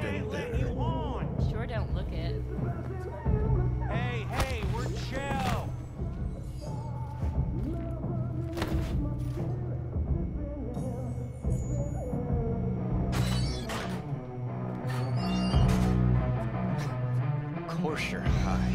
been better. Sure don't look it. Hey, we're chill. Of course you're high.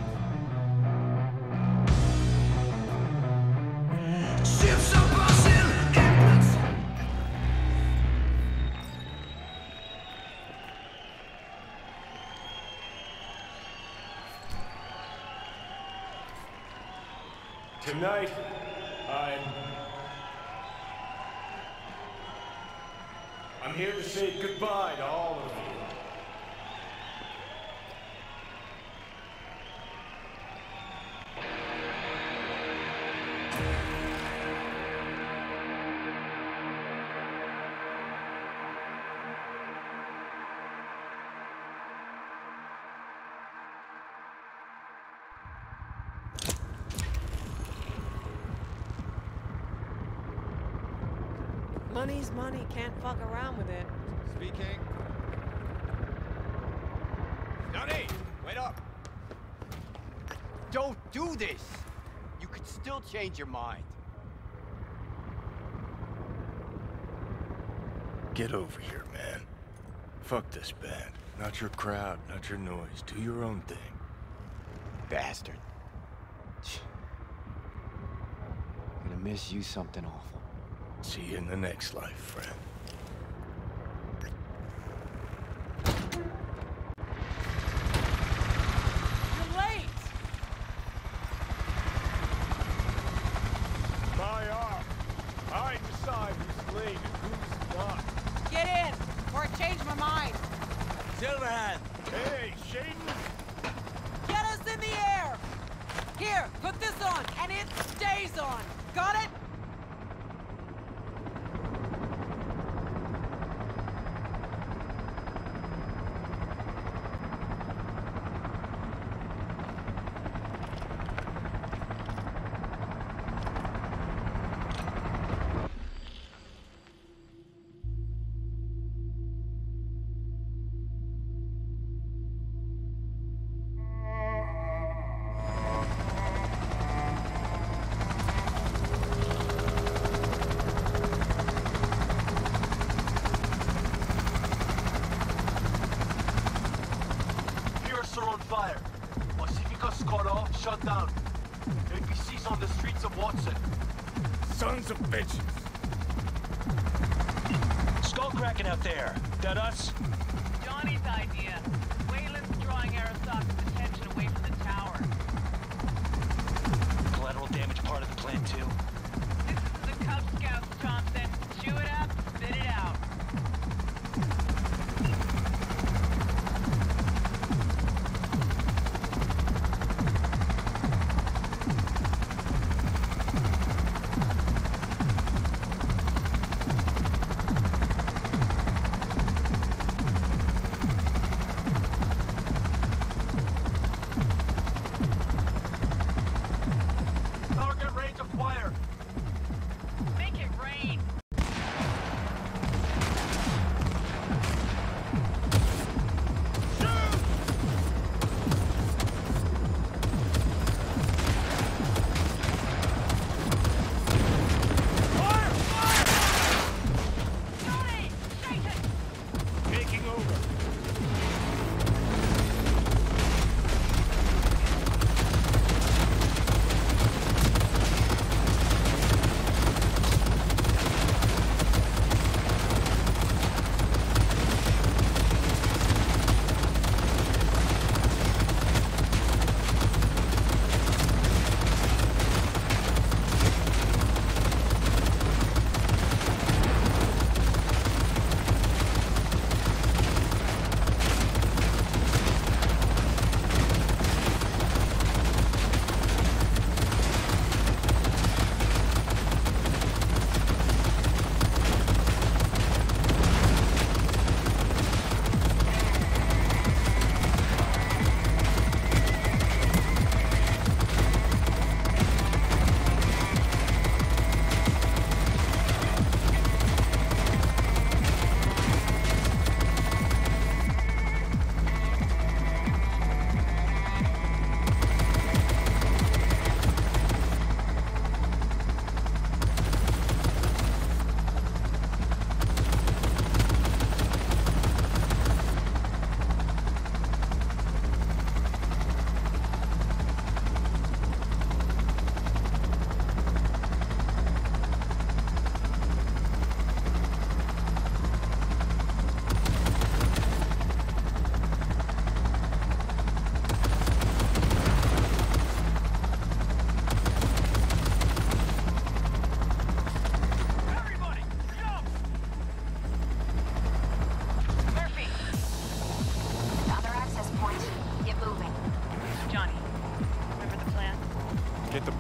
Tonight, I'm here to say goodbye to all of you. Money's money, can't fuck around with it. Speaking. Johnny, wait up. Don't do this! You could still change your mind. Get over here, man. Fuck this band. Not your crowd, not your noise. Do your own thing. Bastard. I'm gonna miss you something awful. See you in the next life, friend. You're late! My arm. I decide who's late and who's not. Get in, or I change my mind. Silverhand. Hey, Shaden! Get us in the air! Here, put this on, and it stays on. Got it? On fire. Pacificus cut off, shut down. APC's on the streets of Watson. Sons of bitches! Skullcracking out there. That us? Johnny's idea. Wayland's drawing Aristoc's attention away from the tower. Collateral damage part of the plan, too. This is the Cub Scouts, Thompson. Chew it up, spit it out.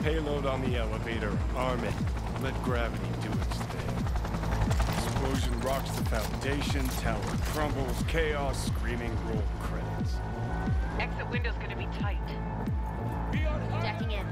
payload on the elevator, arm it. Let gravity do its thing. Explosion rocks the foundation, tower crumbles, chaos, screaming, roll credits. Exit window's gonna be tight. Jacking in.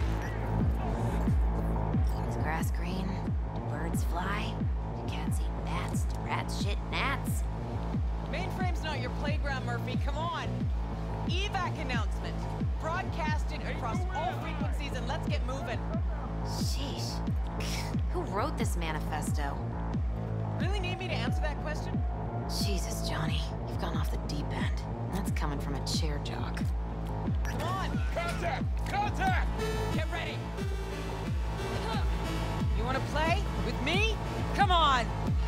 Is grass green? Do birds fly? Do cats eat bats? Do rats shit gnats? Mainframe's not your playground, Murphy. Come on. Evac announcement. Broadcasted across all frequencies, and let's get moving. Sheesh. Who wrote this manifesto? Really need me to answer that question? Jesus, Johnny. You've gone off the deep end. That's coming from a chair jock. Come on. Contact! Contact! Get ready. You want to play with me? Come on.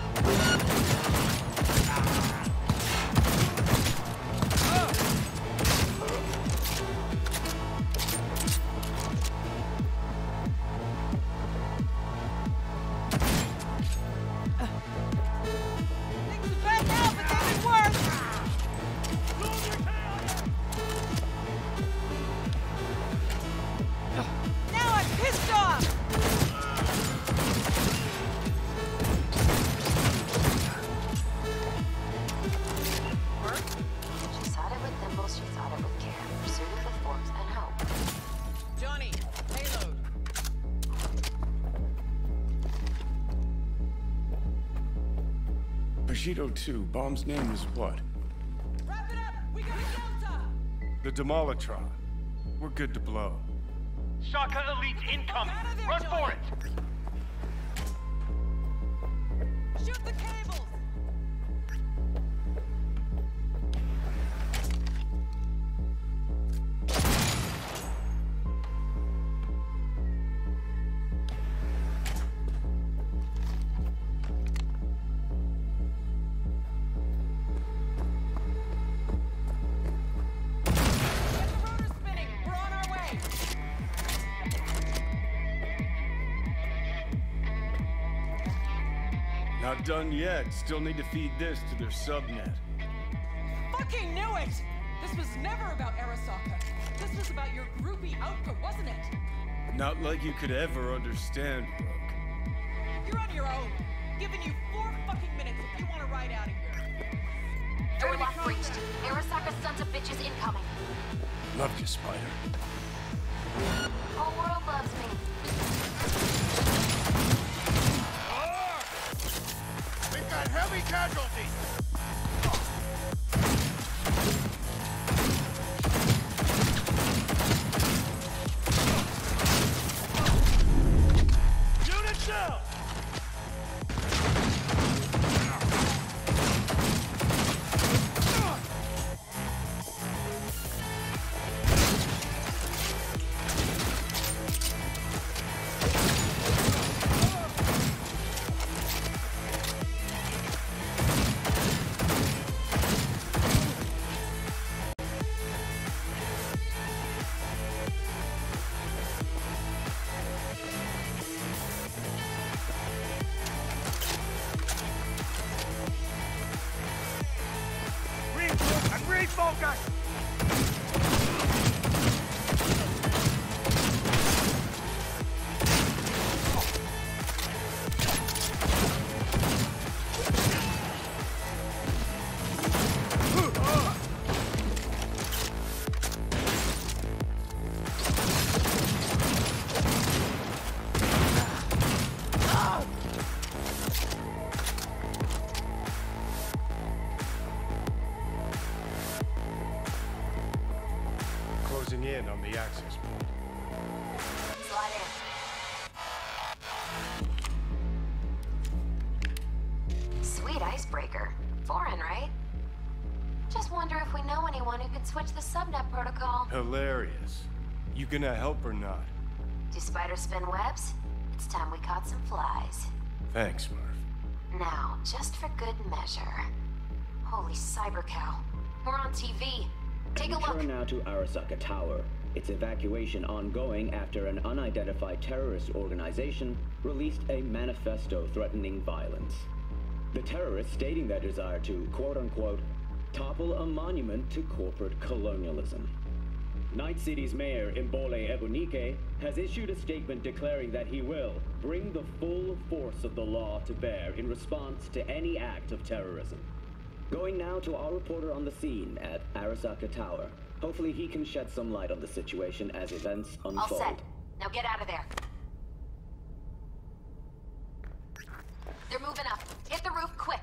Things are bad now, but they've been worse. Now I'm pissed off. She sought it with thimbles, she sought it with care. Pursued it with forks and hope. Johnny, payload. Bushido 2, bomb's name is what? Wrap it up. We got a Delta. The Demolitron. We're good to blow. Shaka Elite incoming! Out of there, Run Johnny. for it! Shoot the cables. Get the rotor spinning. We're on our way. Not done yet. Still need to feed this to their subnet. Fucking knew it! This was never about Arasaka. This was about your groupie output, wasn't it? Not like you could ever understand, Rook. You're on your own. Giving you 4 fucking minutes if you want to ride out of here. Airlock breached. Arasaka sons of bitches incoming. Loved you, Spider. Whole world loves me. We've got heavy casualties! Unit down! Refocus! Closing in on the access point. Slide in. Sweet icebreaker. Foreign, right? Just wonder if we know anyone who could switch the subnet protocol. Hilarious. You gonna help or not? Do spiders spin webs? It's time we caught some flies. Thanks, Murph. Now, just for good measure. Holy cyber cow. We're on TV. Take a look. Turn now to Arasaka Tower. Its evacuation ongoing after an unidentified terrorist organization released a manifesto threatening violence. The terrorists stating their desire to, quote-unquote, topple a monument to corporate colonialism. Night City's mayor, Imbole Ebunike, has issued a statement declaring that he will bring the full force of the law to bear in response to any act of terrorism. Going now to our reporter on the scene at Arasaka Tower. Hopefully he can shed some light on the situation as events unfold. All set. Now get out of there. They're moving up. Hit the roof quick.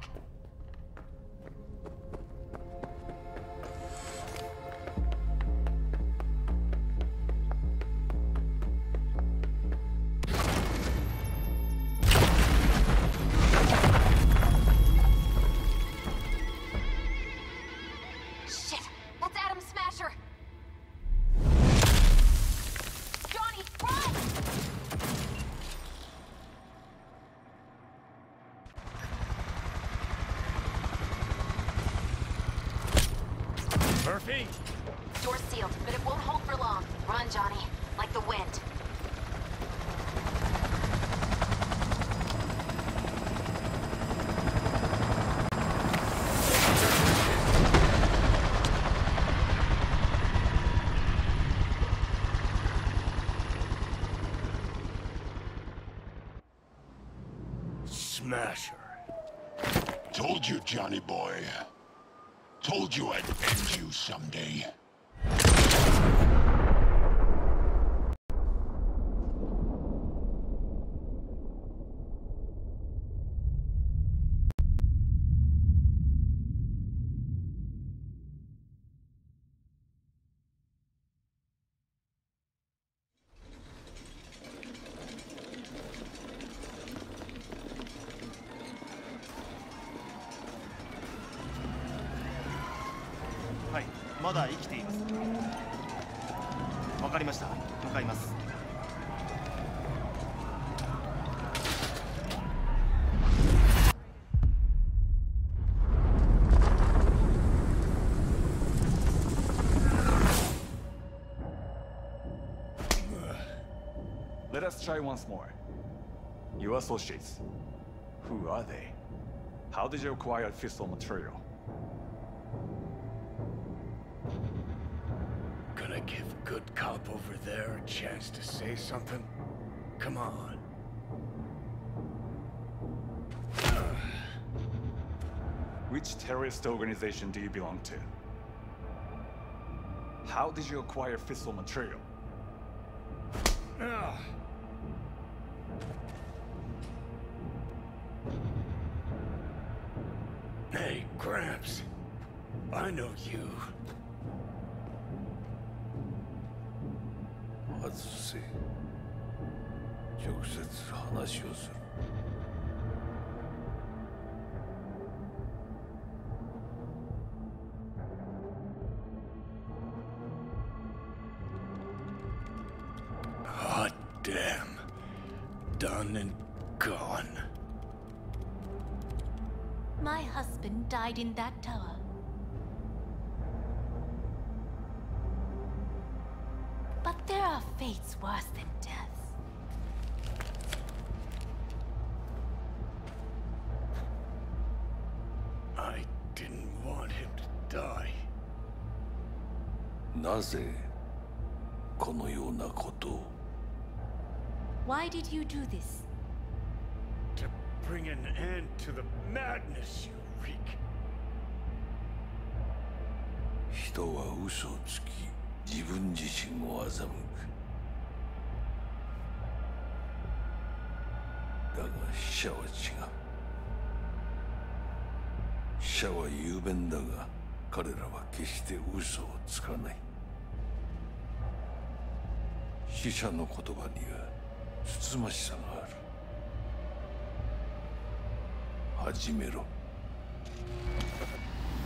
Murphy? Door's sealed, but it won't hold for long. Run, Johnny. Like the wind. Smasher. Told you, Johnny boy. Told you I'd end you someday. Let us try once more. Your associates. Who are they? How did you acquire fissile material? Gonna give good cop over there a chance to say something? Come on. Which terrorist organization do you belong to? How did you acquire fissile material? Hey, Gramps. I know you. 外せ。直接話をする。 Hot damn. Done and gone. My husband died in that tower. But there are fates worse than death. I didn't want him to die. なぜこのようなことを Why did you do this? To bring an end to the madness you wreak. 人は嘘をつき自分自身を欺くだが死者は違う死者は雄弁だが彼らは決して嘘をつかない死者の言葉にはつつましさがある始めろ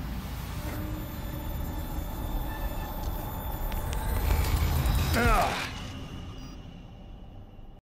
Ah!